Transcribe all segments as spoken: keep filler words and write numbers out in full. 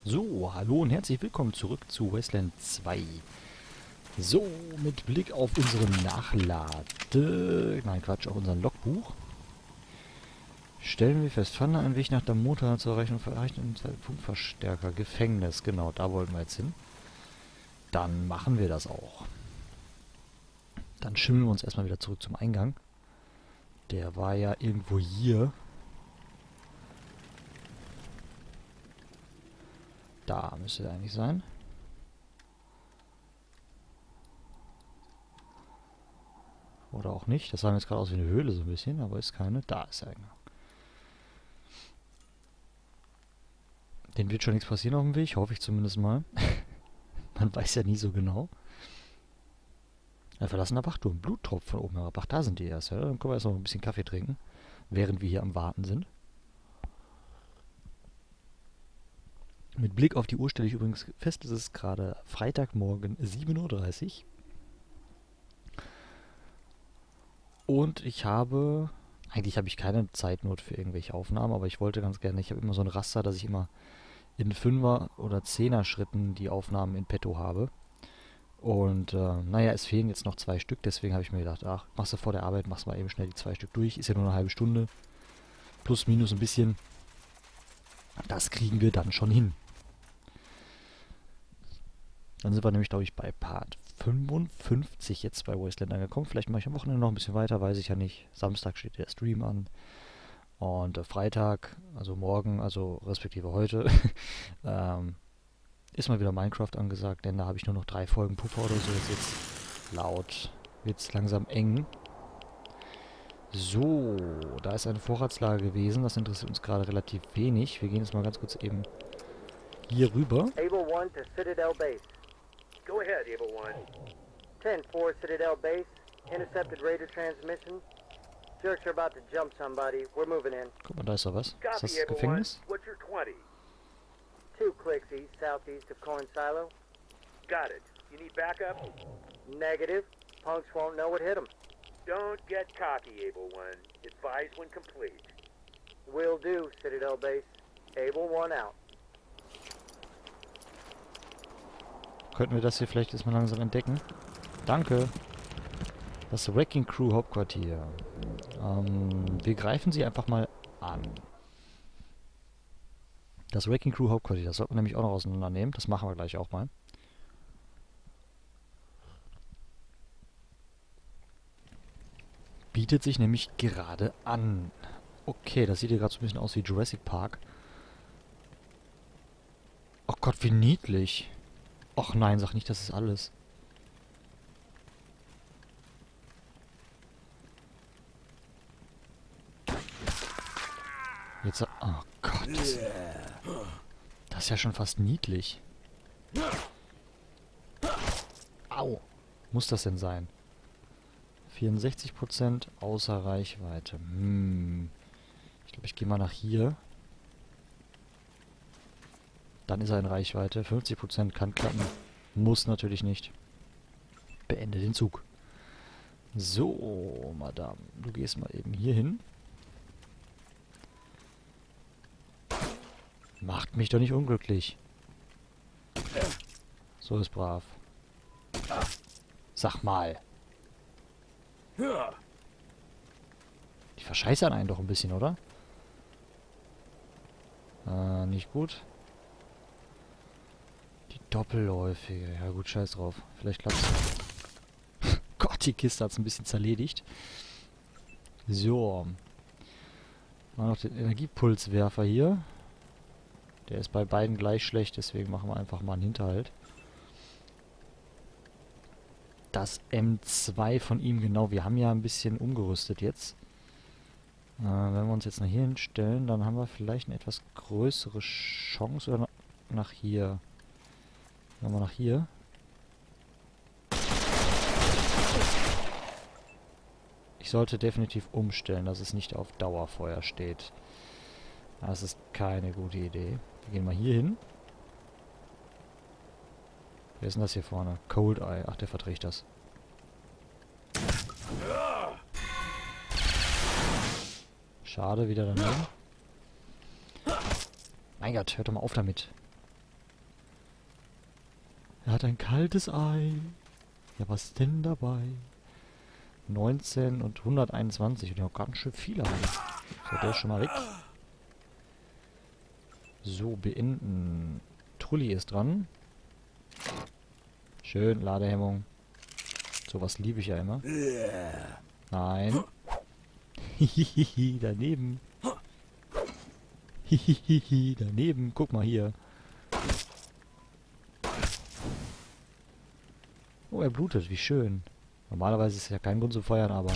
So, hallo und herzlich willkommen zurück zu Wasteland zwei. So, mit Blick auf unsere Nachlade... Nein, Quatsch, auf unser Logbuch. Stellen wir fest, fand einen Weg nach der Motor zur Erreichung von erreichten Punktverstärker. Gefängnis, genau, da wollten wir jetzt hin. Dann machen wir das auch. Dann schimmeln wir uns erstmal wieder zurück zum Eingang. Der war ja irgendwo hier. Da müsste er eigentlich sein. Oder auch nicht. Das sah mir jetzt gerade aus wie eine Höhle so ein bisschen, aber ist keine. Da ist er. Den wird schon nichts passieren auf dem Weg, hoffe ich zumindest mal. Man weiß ja nie so genau. Ein verlassener Wachturm. Bluttropfen von oben herab. Ach, da sind die erst. Ja? Dann können wir erst noch ein bisschen Kaffee trinken, während wir hier am Warten sind. Mit Blick auf die Uhr stelle ich übrigens fest, es ist gerade Freitagmorgen sieben Uhr dreißig. Und ich habe... Eigentlich habe ich keine Zeitnot für irgendwelche Aufnahmen, aber ich wollte ganz gerne... Ich habe immer so ein Raster, dass ich immer in Fünfer- oder Zehner-Schritten die Aufnahmen in petto habe. Und äh, naja, es fehlen jetzt noch zwei Stück, deswegen habe ich mir gedacht, ach, machst du vor der Arbeit, machst mal eben schnell die zwei Stück durch. Ist ja nur eine halbe Stunde. Plus, minus ein bisschen. Das kriegen wir dann schon hin. Dann sind wir nämlich, glaube ich, bei Part fünfundfünfzig jetzt bei Wasteland angekommen. Vielleicht mache ich am Wochenende noch ein bisschen weiter, weiß ich ja nicht. Samstag steht der Stream an. Und äh, Freitag, also morgen, also respektive heute, ähm, ist mal wieder Minecraft angesagt, denn da habe ich nur noch drei Folgen Puffer oder so. Jetzt wird's laut, wird's langsam eng. So, da ist eine Vorratslage gewesen. Das interessiert uns gerade relativ wenig. Wir gehen jetzt mal ganz kurz eben hier rüber. Able one to Citadel Base. Go ahead, Able One. ten four Citadel Base. Intercepted Raider transmission. Jerks are about to jump somebody. We're moving in. Guck mal, da ist doch was. Ist Copy, das Able One. Gefängnis? What's your twenty? Two clicks east, southeast of Corn Silo. Got it. You need backup? Negative. Punks won't know what hit them. Don't get cocky, Able One. Advise when complete. Will do, Citadel Base. Able one out. Könnten wir das hier vielleicht erstmal langsam entdecken? Danke. Das Wrecking Crew Hauptquartier. Ähm, wir greifen sie einfach mal an. Das Wrecking Crew Hauptquartier, das sollten wir nämlich auch noch auseinandernehmen. Das machen wir gleich auch mal. Bietet sich nämlich gerade an. Okay, das sieht hier gerade so ein bisschen aus wie Jurassic Park. Oh Gott, wie niedlich. Och nein, sag nicht, das ist alles. Jetzt... Oh Gott. Das, das ist ja schon fast niedlich. Au. Muss das denn sein? vierundsechzig Prozent außer Reichweite. Hm. Ich glaube, ich gehe mal nach hier. Dann ist er in Reichweite. fünfzig Prozent kann klappen. Muss natürlich nicht. Beende den Zug. So, Madame. Du gehst mal eben hier hin. Macht mich doch nicht unglücklich. So ist brav. Sag mal. Die verscheißern einen doch ein bisschen, oder? Äh, nicht gut. Die Doppelläufige. Ja gut, scheiß drauf. Vielleicht klappt's. Gott, die Kiste hat's ein bisschen zerledigt. So. Mal noch den Energiepulswerfer hier. Der ist bei beiden gleich schlecht, deswegen machen wir einfach mal einen Hinterhalt. Das M zwei von ihm, genau. Wir haben ja ein bisschen umgerüstet jetzt. Äh, wenn wir uns jetzt nach hier hinstellen, dann haben wir vielleicht eine etwas größere Chance. Oder nach hier. Gehen wir nach hier. Ich sollte definitiv umstellen, dass es nicht auf Dauerfeuer steht. Das ist keine gute Idee. Wir gehen mal hier hin. Wer ist denn das hier vorne? Cold Eye. Ach, der verträgt das. Schade, wieder daneben. Mein Gott, hört doch mal auf damit. Er hat ein kaltes Ei. Ja, was ist denn dabei? neunzehn und hunderteinundzwanzig. Und ja, ganz schön viele haben. So, der ist schon mal weg. So, beenden. Trulli ist dran. Schön, Ladehemmung. Sowas liebe ich ja immer. Nein. Hihihihi, daneben. Hihihihi, daneben. Guck mal hier. Oh, er blutet, wie schön. Normalerweise ist es ja kein Grund zu feuern, aber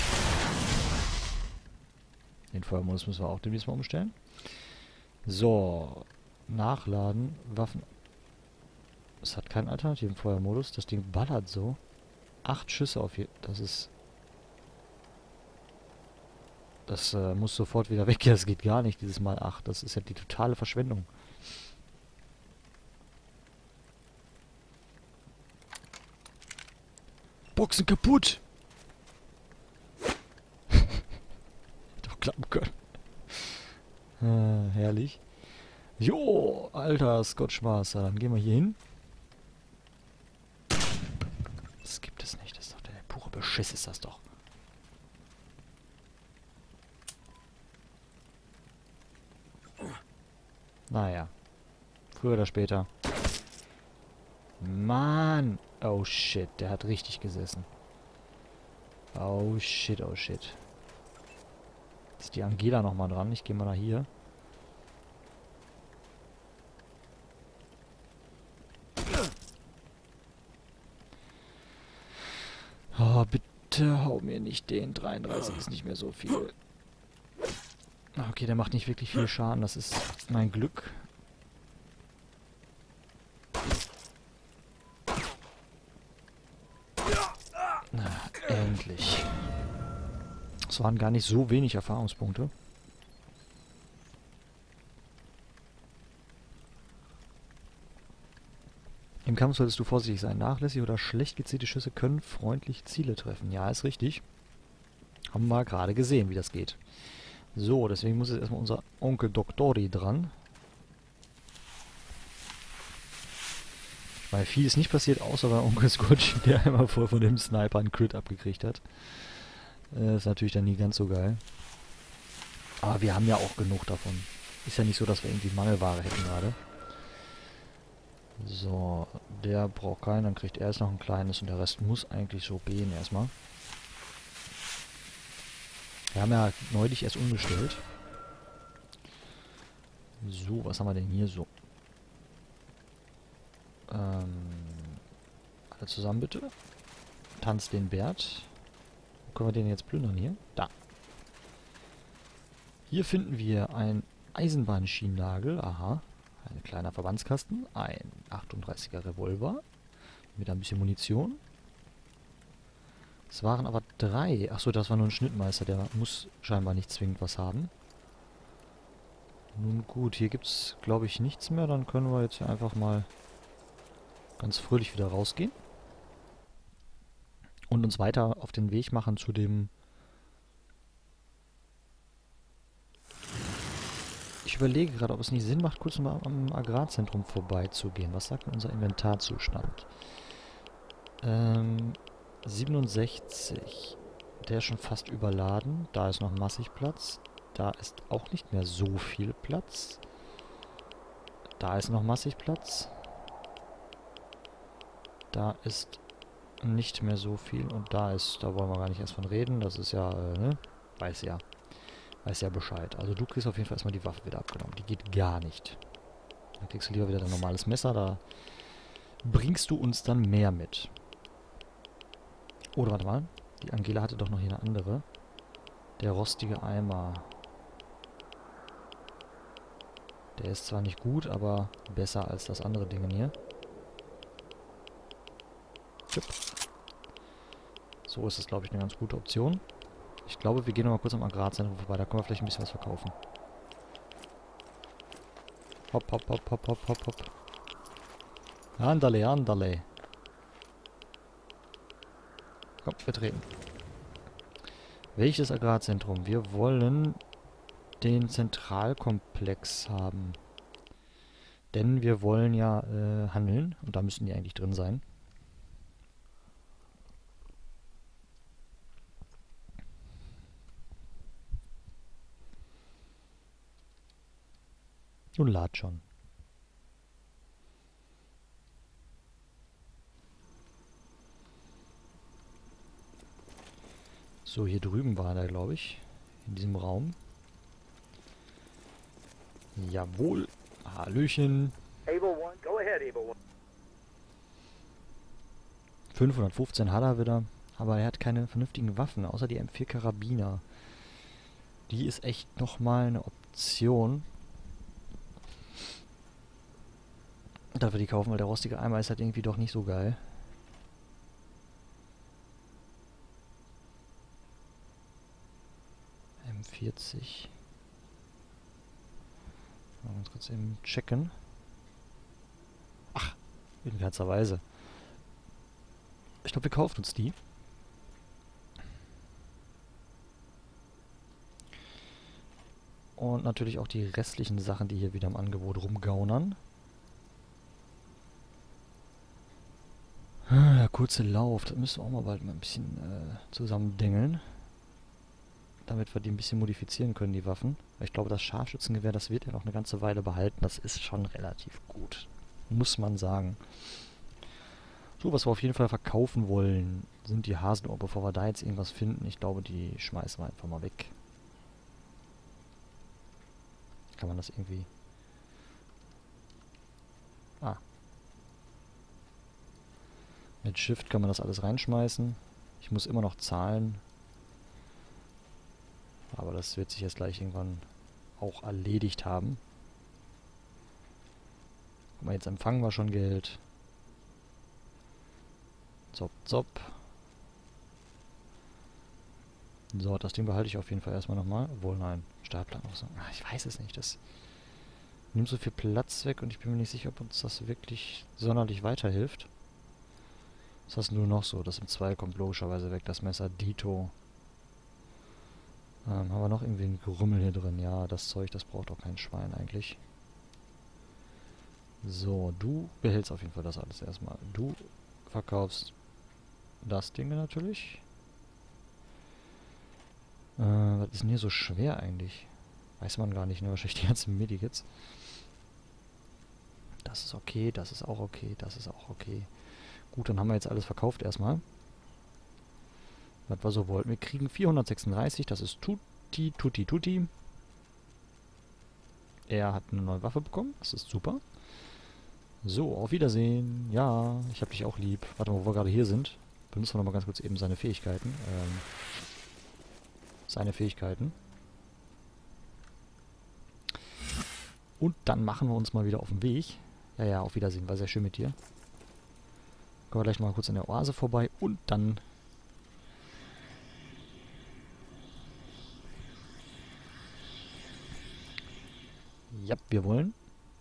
den Feuermodus müssen wir auch demnächst mal umstellen. So, nachladen, Waffen. Es hat keinen alternativen Feuermodus. Das Ding ballert so. Acht Schüsse auf je... Das ist... Das äh, muss sofort wieder weg. Das geht gar nicht, dieses Mal acht. Das ist ja die totale Verschwendung. Boxen kaputt! Doch klappen können. Äh, herrlich. Jo, alter Scotchmaster. Dann gehen wir hier hin. Das gibt es nicht. Das ist doch der pure Beschiss, ist das doch. Naja. Früher oder später. Mann! Oh shit, der hat richtig gesessen. Oh shit, oh shit. Jetzt ist die Angela nochmal dran. Ich gehe mal nach hier. Oh, bitte hau mir nicht den. dreiunddreißig ist nicht mehr so viel. Okay, der macht nicht wirklich viel Schaden. Das ist mein Glück. Na, endlich. Es waren gar nicht so wenig Erfahrungspunkte. Im Kampf solltest du vorsichtig sein. Nachlässig oder schlecht gezielte Schüsse können freundlich Ziele treffen. Ja, ist richtig. Haben wir gerade gesehen, wie das geht. So, deswegen muss jetzt erstmal unser Onkel Doktori dran. Weil viel ist nicht passiert, außer bei Onkel Scotch, der einmal vor von dem Sniper einen Crit abgekriegt hat. Äh, ist natürlich dann nie ganz so geil. Aber wir haben ja auch genug davon. Ist ja nicht so, dass wir irgendwie Mangelware hätten gerade. So, der braucht keinen, dann kriegt er jetzt noch ein kleines und der Rest muss eigentlich so gehen erstmal. Wir haben ja neulich erst umgestellt. So, was haben wir denn hier so? Ähm, alle zusammen bitte. Tanz den Bert. Wo können wir den jetzt plündern hier? Da. Hier finden wir ein Eisenbahnschienennagel. Aha. Ein kleiner Verbandskasten. Ein achtunddreißiger Revolver. Mit ein bisschen Munition. Es waren aber drei. Achso, das war nur ein Schnittmeister. Der muss scheinbar nicht zwingend was haben. Nun gut, hier gibt es, glaube ich, nichts mehr. Dann können wir jetzt hier einfach mal ganz fröhlich wieder rausgehen. Und uns weiter auf den Weg machen zu dem... Ich überlege gerade, ob es nicht Sinn macht, kurz mal am Agrarzentrum vorbeizugehen. Was sagt denn unser Inventarzustand? Ähm, siebenundsechzig. Der ist schon fast überladen. Da ist noch massig Platz. Da ist auch nicht mehr so viel Platz. Da ist noch massig Platz. Da ist nicht mehr so viel. Und da ist, da wollen wir gar nicht erst von reden. Das ist ja, äh, ne? Weiß ja. Weiß ja Bescheid. Also du kriegst auf jeden Fall erstmal die Waffe wieder abgenommen. Die geht gar nicht. Dann kriegst du lieber wieder dein normales Messer. Da bringst du uns dann mehr mit. Oder warte mal. Die Angela hatte doch noch hier eine andere. Der rostige Eimer. Der ist zwar nicht gut, aber besser als das andere Ding hier. Jupp. So ist es, glaube ich, eine ganz gute Option. Ich glaube, wir gehen noch mal kurz am Agrarzentrum vorbei. Da können wir vielleicht ein bisschen was verkaufen. Hopp, hopp, hopp, hopp, hopp, hopp, hopp. Andale, andale. Komm, betreten. Welches Agrarzentrum? Wir wollen den Zentralkomplex haben. Denn wir wollen ja äh, handeln und da müssen die eigentlich drin sein. Und lad schon. So, hier drüben war er, glaube ich. In diesem Raum. Jawohl. Hallöchen. Able One, go ahead, Able One. fünfhundertfünfzehn hat er wieder. Aber er hat keine vernünftigen Waffen, außer die M vier Karabiner. Die ist echt nochmal eine Option. Darf wir die kaufen, weil der rostige Eimer ist halt irgendwie doch nicht so geil. M vierzig. Mal ganz kurz eben checken. Ach, in ganzer Weise. Ich glaube, wir kaufen uns die. Und natürlich auch die restlichen Sachen, die hier wieder im Angebot rumgaunern. Der kurze Lauf, das müssen wir auch mal bald mal ein bisschen äh, zusammendengeln. Damit wir die ein bisschen modifizieren können, die Waffen. Ich glaube, das Scharfschützengewehr, das wird ja noch eine ganze Weile behalten. Das ist schon relativ gut. Muss man sagen. So, was wir auf jeden Fall verkaufen wollen, sind die Hasenohr. Bevor wir da jetzt irgendwas finden, ich glaube, die schmeißen wir einfach mal weg. Kann man das irgendwie... Ah. Mit Shift kann man das alles reinschmeißen. Ich muss immer noch zahlen. Aber das wird sich jetzt gleich irgendwann auch erledigt haben. Guck mal, jetzt empfangen wir schon Geld. Zop, zop. So, das Ding behalte ich auf jeden Fall erstmal nochmal. Obwohl, nein, Stahlplan auch so. Ah, ich weiß es nicht. Das nimmt so viel Platz weg und ich bin mir nicht sicher, ob uns das wirklich sonderlich weiterhilft. Was hast du noch so? Das im zwei kommt logischerweise weg. Das Messer Dito. Ähm, haben wir noch irgendwie ein Gerümmel hier drin? Ja, das Zeug, das braucht auch kein Schwein eigentlich. So, du behältst auf jeden Fall das alles erstmal. Du verkaufst das Ding natürlich. Äh, was ist denn hier so schwer eigentlich? Weiß man gar nicht, ne? Wahrscheinlich die ganzen Medikits. Das ist okay, das ist auch okay, das ist auch okay. Gut, dann haben wir jetzt alles verkauft erstmal. Was wir so wollten. Wir kriegen vierhundertsechsunddreißig, das ist tutti, tutti, tutti. Er hat eine neue Waffe bekommen, das ist super. So, auf Wiedersehen. Ja, ich hab dich auch lieb. Warte mal, wo wir gerade hier sind. Benutzen wir nochmal ganz kurz eben seine Fähigkeiten. Ähm, seine Fähigkeiten. Und dann machen wir uns mal wieder auf den Weg. Ja, ja, auf Wiedersehen. War sehr schön mit dir. Kommen wir gleich noch mal kurz an der Oase vorbei und dann... Ja, wir wollen.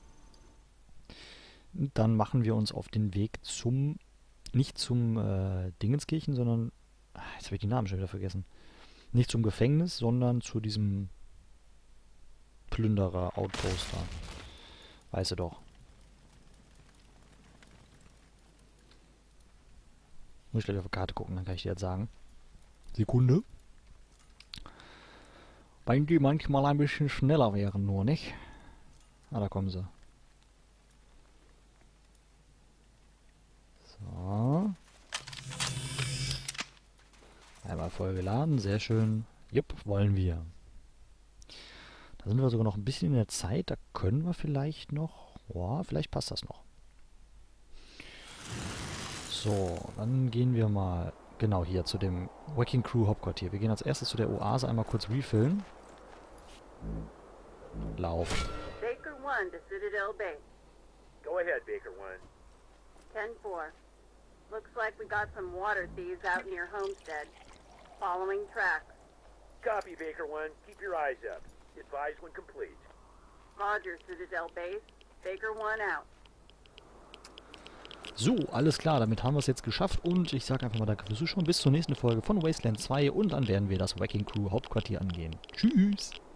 Und dann machen wir uns auf den Weg zum... Nicht zum äh, Dingenskirchen, sondern... Ah, jetzt habe ich die Namen schon wieder vergessen. Nicht zum Gefängnis, sondern zu diesem Plünderer-Outposter. Weißt du doch. Muss ich gleich auf die Karte gucken, dann kann ich dir jetzt sagen. Sekunde. Weil die manchmal ein bisschen schneller wären nur, nicht? Ah, da kommen sie. So. Einmal voll geladen, sehr schön. Jupp, wollen wir. Da sind wir sogar noch ein bisschen in der Zeit, da können wir vielleicht noch... Boah, vielleicht passt das noch. So, dann gehen wir mal genau hier zu dem Wrecking Crew Hauptquartier. Wir gehen als erstes zu der Oase einmal kurz refillen. Lauf. Baker one to Citadel Base. Go ahead, Baker One. ten four. Looks like we got some water thieves out near Homestead. Following tracks. Copy, Baker One. Keep your eyes up. Advise when complete. Roger, Citadel Base. Baker one out. So, alles klar, damit haben wir es jetzt geschafft und ich sage einfach mal danke fürs Zuschauen. Bis zur nächsten Folge von Wasteland zwei und dann werden wir das Wrecking Crew Hauptquartier angehen. Tschüss!